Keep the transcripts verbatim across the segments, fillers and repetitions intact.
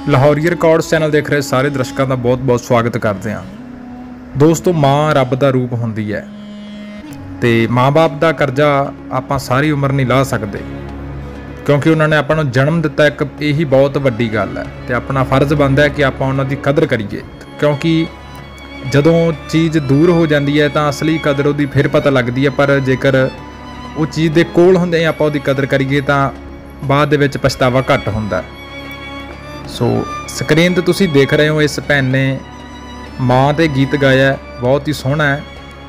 Lahori records channel देख रहे सारे दर्शकों का बहुत बहुत स्वागत करते हैं। दोस्तों, माँ रब का रूप होंदी है तो माँ बाप का करजा आप सारी उम्र नहीं ला सकते, क्योंकि उन्होंने आपको जन्म दिता। एक यही बहुत वड्डी गल है तो अपना फर्ज बनता है कि आप उन्होंने कदर करिए, क्योंकि जदों चीज़ दूर हो जाती है तो असली कदर उसकी फिर पता लगती है। पर जेकर वो चीज़ के कोल होंदे आप उसकी कदर करिए तो बाद दे विच पछतावा घट होंदा है। सो स्क्रीन तो तुसी देख रहे हो, इस भैन ने माँ ते गीत गाया, बहुत ही सोहना है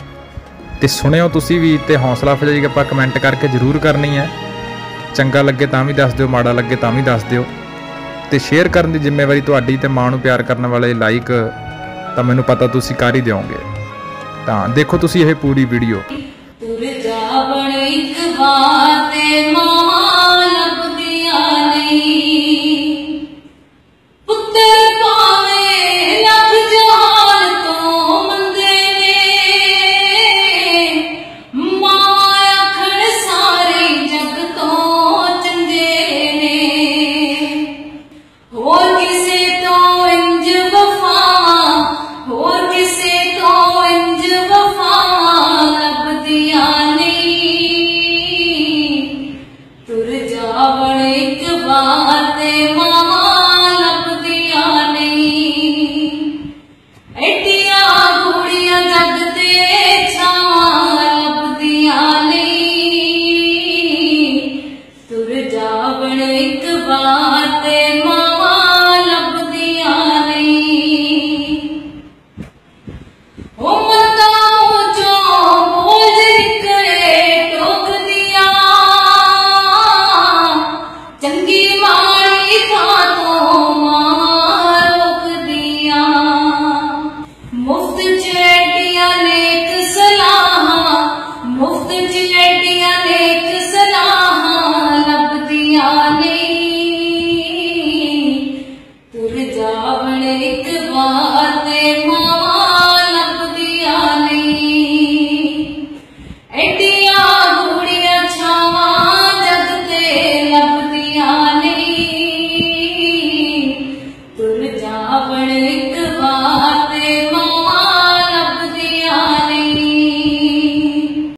तो सुनियो तुसी भी। तो हौसला अफजाई आप कमेंट करके जरूर करनी है। चंगा लगे तो भी दस दिओ, माड़ा लगे तो भी दस दिओ। तो शेयर करने की जिम्मेवारी तुहाडी ते माँ नूं प्यार करने वाले लाइक तो मैनूं पता तुसी कर ही दिओगे। तो देखो तुसी ये पूरी वीडियो। मुफ्त चेटियां नेक सलाह, मुफ्त